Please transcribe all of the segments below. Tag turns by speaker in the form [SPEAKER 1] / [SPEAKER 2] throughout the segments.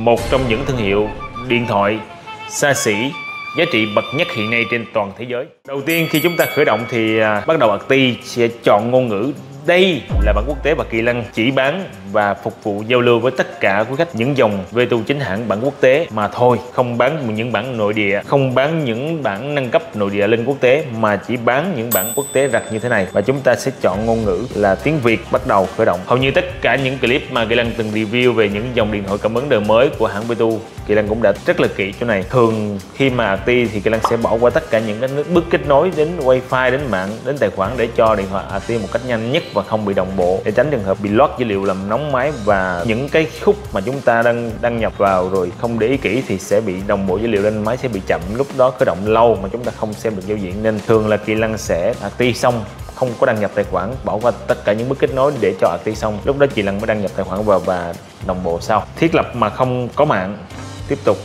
[SPEAKER 1] một trong những thương hiệu điện thoại xa xỉ giá trị bậc nhất hiện nay trên toàn thế giới. Đầu tiên khi chúng ta khởi động thì bắt đầu Acti sẽ chọn ngôn ngữ. Đây là bản quốc tế và Kỳ Lân chỉ bán và phục vụ giao lưu với tất cả quý khách những dòng V-Tu chính hãng bản quốc tế mà thôi, không bán những bản nội địa, không bán những bản nâng cấp nội địa lên quốc tế mà chỉ bán những bản quốc tế rặt như thế này. Và chúng ta sẽ chọn ngôn ngữ là tiếng Việt bắt đầu khởi động. Hầu như tất cả những clip mà Kỳ Lân từng review về những dòng điện thoại cảm ứng đời mới của hãng V-Tu, Kỳ Lân cũng đã rất là kỹ chỗ này. Thường khi mà Acti thì Kỳ Lân sẽ bỏ qua tất cả những cái bước kết nối đến wifi, đến mạng, đến tài khoản để cho điện thoại Acti một cách nhanh nhất và không bị đồng bộ, để tránh trường hợp bị lót dữ liệu làm nóng máy và những cái khúc mà chúng ta đăng nhập vào rồi không để ý kỹ thì sẽ bị đồng bộ dữ liệu lên máy, sẽ bị chậm, lúc đó khởi động lâu mà chúng ta không xem được giao diện. Nên thường là Kỳ Lân sẽ Acti xong không có đăng nhập tài khoản, bỏ qua tất cả những bước kết nối để cho Acti xong, lúc đó Kỳ Lân mới đăng nhập tài khoản vào và đồng bộ sau. Thiết lập mà không có mạng, tiếp tục,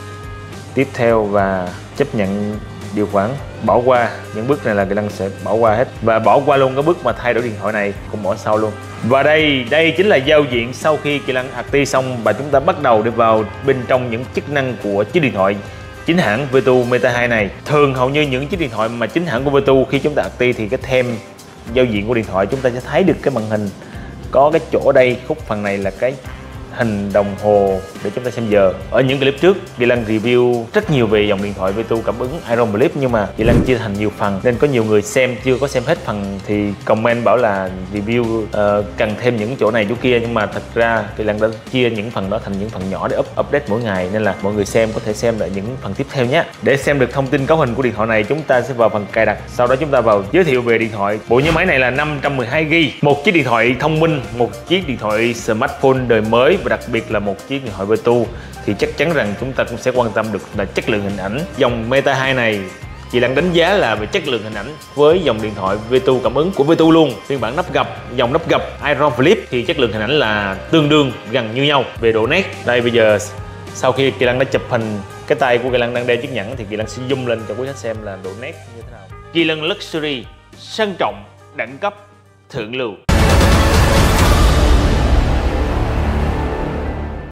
[SPEAKER 1] tiếp theo và chấp nhận điều khoản. Bỏ qua những bước này là Kỳ Lân sẽ bỏ qua hết, và bỏ qua luôn cái bước mà thay đổi điện thoại này cũng bỏ sau luôn. Và đây chính là giao diện sau khi Kỳ Lân Acti xong và chúng ta bắt đầu đi vào bên trong những chức năng của chiếc điện thoại chính hãng V-Tu Meta 2 này. Thường hầu như những chiếc điện thoại mà chính hãng của V-Tu khi chúng ta Acti thì cái thêm giao diện của điện thoại chúng ta sẽ thấy được cái màn hình có cái chỗ đây, khúc phần này là cái hình đồng hồ để chúng ta xem giờ. Ở những clip trước Kỳ Lân review rất nhiều về dòng điện thoại V-Tu cảm ứng Iron Flip, nhưng mà Kỳ Lân chia thành nhiều phần nên có nhiều người xem chưa có xem hết phần thì comment bảo là review cần thêm những chỗ này chỗ kia, nhưng mà thật ra Kỳ Lân đã chia những phần đó thành những phần nhỏ để update mỗi ngày, nên là mọi người xem có thể xem lại những phần tiếp theo nhé. Để xem được thông tin cấu hình của điện thoại này, chúng ta sẽ vào phần cài đặt, sau đó chúng ta vào giới thiệu về điện thoại. Bộ nhớ máy này là 512GB, một chiếc điện thoại thông minh, một chiếc điện thoại smartphone đời mới, và đặc biệt là một chiếc điện thoại V-Tu thì chắc chắn rằng chúng ta cũng sẽ quan tâm được là chất lượng hình ảnh. Dòng Meta 2 này Kỳ Lân đánh giá là về chất lượng hình ảnh với dòng điện thoại V-Tu cảm ứng của V-Tu luôn, phiên bản nắp gập, dòng nắp gập Iron Flip thì chất lượng hình ảnh là tương đương gần như nhau. Về độ nét, đây bây giờ sau khi Kỳ Lân đã chụp hình cái tay của Kỳ Lân đang đeo chiếc nhẫn thì Kỳ Lân sẽ zoom lên cho quý khách xem là độ nét như thế nào. Kỳ Lân Luxury, sang trọng, đẳng cấp, thượng lưu.